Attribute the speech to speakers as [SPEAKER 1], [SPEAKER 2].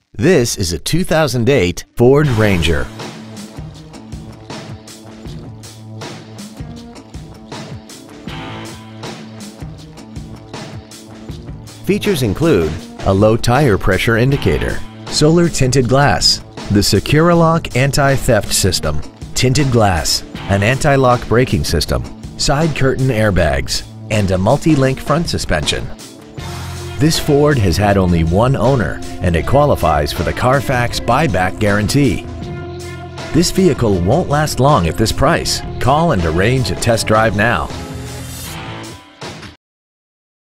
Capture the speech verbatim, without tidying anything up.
[SPEAKER 1] This is a two thousand eight Ford Ranger. Features include a low tire pressure indicator, solar tinted glass, the SecuriLock anti-theft system, tinted glass, an anti-lock braking system, side curtain airbags, and a multi-link front suspension. This Ford has had only one owner and it qualifies for the Carfax buyback guarantee. This vehicle won't last long at this price. Call and arrange a test drive now.